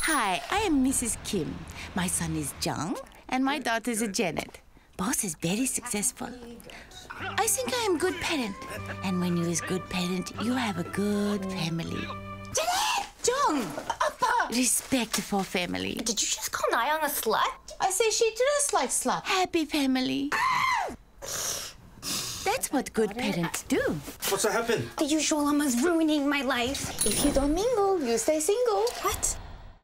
Hi, I am Mrs. Kim. My son is Jung and my daughter is Janet. Boss is very successful. I think I am good parent. And when you is good parent, you have a good family. Janet! Jung! Appa! Respectful family. Did you just call Nyang a slut? I say she dressed like slut. Happy family. That's what good parents do. What's happened? The usual Umma's ruining my life. If you don't mingle, you stay single. What?